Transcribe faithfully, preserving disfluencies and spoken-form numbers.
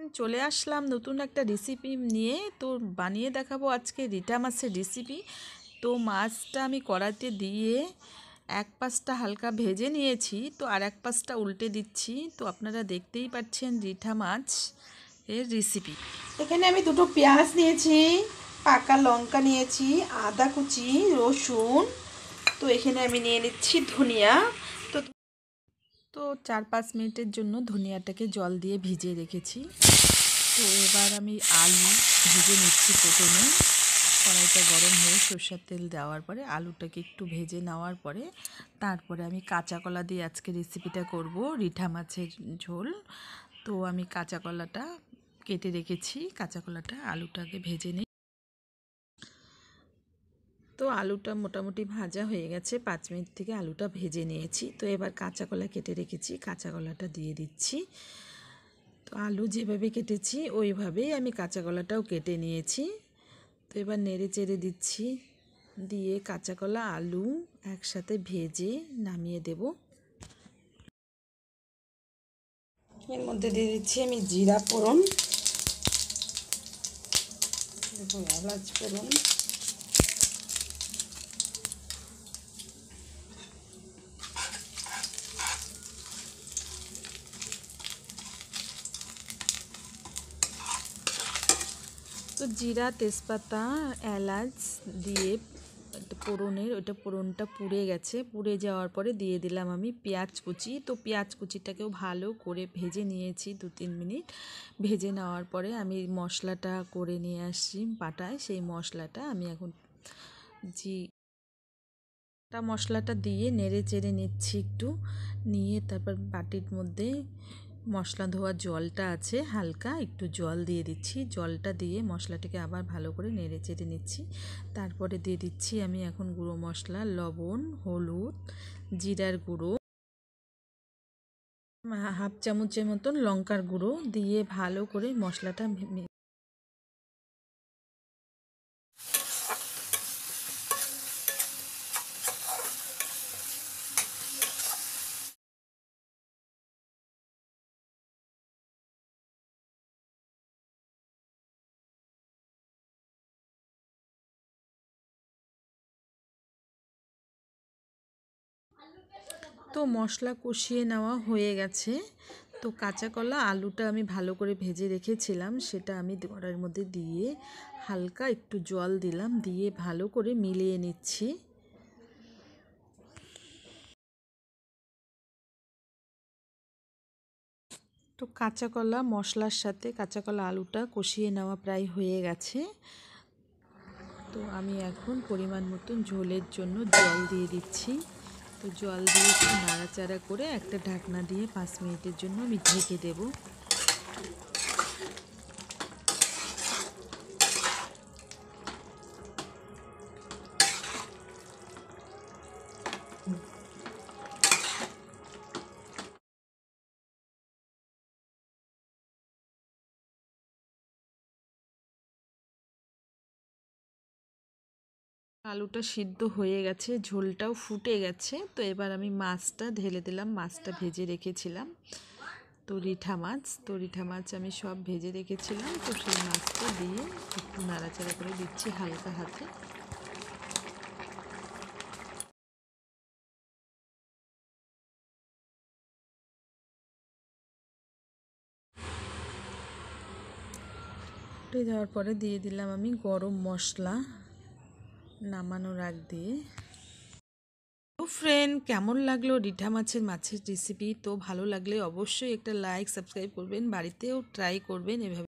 চলে আসলাম নতুন একটা রেসিপি নিয়ে। তো বানিয়ে দেখাবো আজকে রিঠা মাছের রেসিপি। তো মাছটা আমি কড়াইতে দিয়ে এক পাশটা হালকা ভেজে নিয়েছি, তো আর এক পাশটা উল্টে দিচ্ছি। তো আপনারা দেখতেই পাচ্ছেন রিঠা মাছ এর রেসিপি। এখানে আমি দুটো পেঁয়াজ নিয়েছি, পাকা লঙ্কা নিয়েছি, আদা কুচি, রসুন, তো এখানে আমি নিয়ে নিচ্ছি ধনিয়া। তো তো চার পাঁচ মিনিটের জন্য ধনিয়াটাকে জল দিয়ে ভিজিয়ে রেখেছি। তো এবার আমি আলু ভেজে নিচ্ছি। প্রথমে কড়াইটা গরম হয়ে সরষের তেল দেওয়ার পরে আলুটাকে একটু ভেজে নেওয়ার পরে তারপরে আমি কাঁচা কলা দিয়ে আজকে রেসিপিটা করব, রিঠা মাছের ঝোল। তো আমি কাঁচা কলাটা কেটে রেখেছি, কাঁচা কলাটা আলুটাকে ভেজে নিই। তো আলুটা মোটামুটি ভাজা হয়ে গেছে, পাঁচ মিনিট থেকে আলুটা ভেজে নিয়েছি। তো এবার কাঁচা কলা কেটে রেখেছি, কাঁচা কলাটা দিয়ে দিচ্ছি। তো আলু যেভাবে কেটেছি ওইভাবেই আমি কাঁচা কলাটাও কেটে নিয়েছি। তো এবার নেড়ে চেড়ে দিচ্ছি, দিয়ে কাঁচা কলা আলু একসাথে ভেজে নামিয়ে দেব। এর মধ্যে দিয়ে দিচ্ছি আমি জিরা ফোড়ন, দেখো এলাচ ফোড়ন, তো জিরা তেজপাতা এলাচ দিয়ে ফোড়নের ওইটা ফোড়নটা পুড়ে গেছে, পুড়ে যাওয়ার পরে দিয়ে দিলাম আমি পেঁয়াজ কুচি। তো পেঁয়াজ কুচিটাকেও ভালো করে ভেজে নিয়েছি, দু তিন মিনিট ভেজে নেওয়ার পরে আমি মশলাটা করে নিয়ে আসছি পাটায়। সেই মশলাটা আমি এখন জি মশলাটা দিয়ে নেড়ে চেড়ে নিচ্ছি একটু, নিয়ে তারপর বাটির মধ্যে মশলা ধোয়ার জলটা আছে, হালকা একটু জল দিয়ে দিচ্ছি। জলটা দিয়ে মশলাটাকে আবার ভালো করে নেড়ে চেড়ে নিচ্ছি। তারপরে দিয়ে দিচ্ছি আমি এখন গুঁড়ো মশলা, লবণ, হলুদ, জিরার গুঁড়ো, হাফ চামচের মতন লঙ্কার গুঁড়ো দিয়ে ভালো করে মশলাটা তো মশলা কষিয়ে নেওয়া হয়ে গেছে। তো কাঁচা কলা আলুটা আমি ভালো করে ভেজে রেখেছিলাম, সেটা আমি কড়াইয়ের মধ্যে দিয়ে হালকা একটু জল দিলাম, দিয়ে ভালো করে মিলিয়ে নিচ্ছি। তো কাঁচা কলা মশলার সাথে কাঁচা কলা আলুটা কষিয়ে নেওয়া প্রায় হয়ে গেছে। তো আমি এখন পরিমাণ মতন ঝোলের জন্য জল দিয়ে দিচ্ছি। তো জল দিয়ে একটু নাড়াচাড়া করে একটা ঢাকনা দিয়ে পাঁচ মিনিটের জন্য আমি ঢেকে দেব। আলুটা সিদ্ধ হয়ে গেছে, ঝোলটাও ফুটে গেছে। তো এবার আমি মাছটা ঢেলে দিলাম, মাছটা ভেজে রেখেছিলাম। তো রিঠা মাছ তো রিঠা মাছ আমি সব ভেজে রেখেছিলাম। তো সেই মাছটা দিয়ে একটু নাড়াচাড়া করে দিচ্ছি হালকা হাতে। ফুটে যাওয়ার পরে দিয়ে দিলাম আমি গরম মশলা নামানোর আগ দিয়ে। তো ফ্রেন্ড, কেমন লাগলো রিঠা মাছের মাছের রেসিপি? তো ভালো লাগলে অবশ্যই একটা লাইক সাবস্ক্রাইব করবেন, বাড়িতেও ট্রাই করবেন এভাবে।